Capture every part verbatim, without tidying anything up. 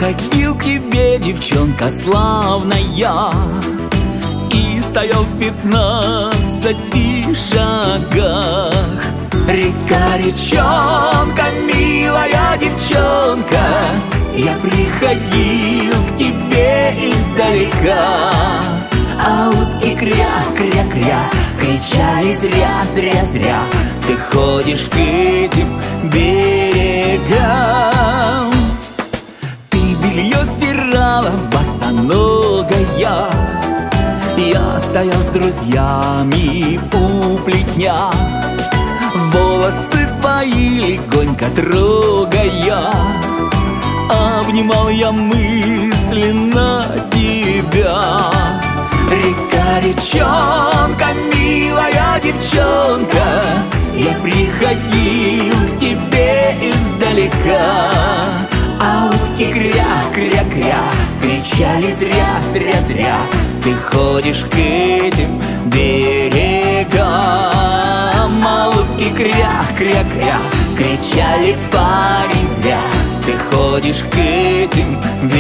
приходил к тебе, девчонка славная, и стоял в пятнадцати шагах. Река, речонка, милая девчонка, я приходил к тебе издалека. А утки кря-кря-кря кричали зря, зря, зря. Ты ходишь к этим берегам. Ты белье стирала босоногая, я стоял с друзьями у плетня. Волосы твои легонько трогая, обнимал я мысленно тебя. Река, речонка, милая девчонка, я приходил к тебе издалека. А утки кря-кря-кря кричали зря, зря, зря. Ты ходишь к этим берегам. А утки кря-кря-кря кричали парень зря. Ты ходишь к этим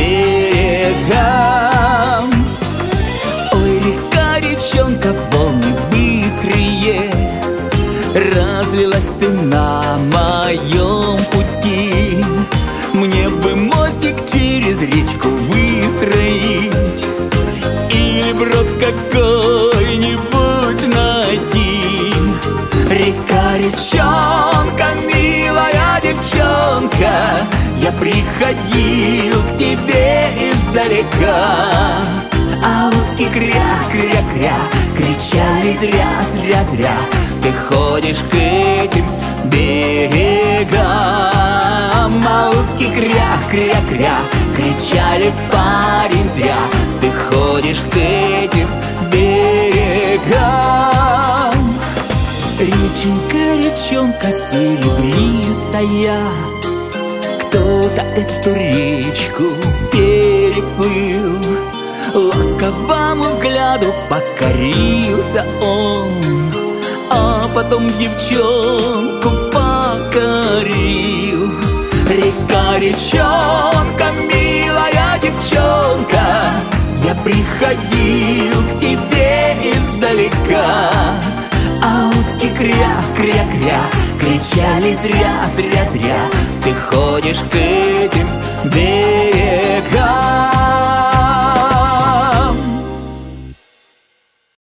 берегам. Ой, река, речонка, волны быстрые, развилась ты на моем пути. Мне бы мостик через речку выстроить, или брод какой-нибудь найти. Река, речонка, милая девчонка, я приходил к тебе издалека. А утки кря-кря-кря кричали зря, зря, зря. Ты ходишь к этим берегам. А утки кря-кря-кря кричали парень зря. Ты ходишь к этим берегам. Реченька, речонка серебристая, кто-то эту речку переплыл. Ласковому взгляду покорился он, а потом девчонку покорил. Река, речонка, милая девчонка, я приходил к тебе издалека. А утки кря-кря-кря кричали зря, зря, зря. Ты ходишь к этим берегам.